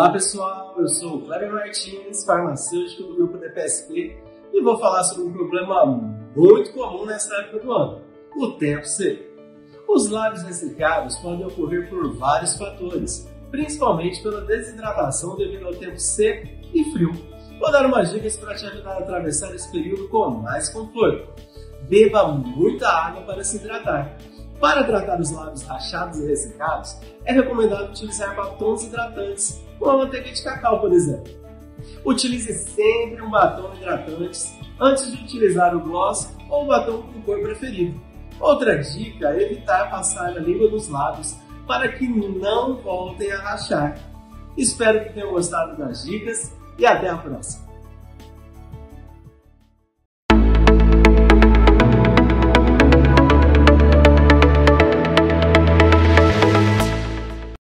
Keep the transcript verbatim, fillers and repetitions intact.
Olá pessoal, eu sou o Kleber Martins, farmacêutico do grupo D P S P e vou falar sobre um problema muito comum nessa época do ano, o tempo seco. Os lábios ressecados podem ocorrer por vários fatores, principalmente pela desidratação devido ao tempo seco e frio. Vou dar umas dicas para te ajudar a atravessar esse período com mais conforto. Beba muita água para se hidratar. Para tratar os lábios rachados e ressecados, é recomendado utilizar batons hidratantes, como a manteiga de cacau, por exemplo. Utilize sempre um batom hidratante antes de utilizar o gloss ou o batom com cor preferido. Outra dica é evitar passar a língua nos lábios para que não voltem a rachar. Espero que tenham gostado das dicas e até a próxima!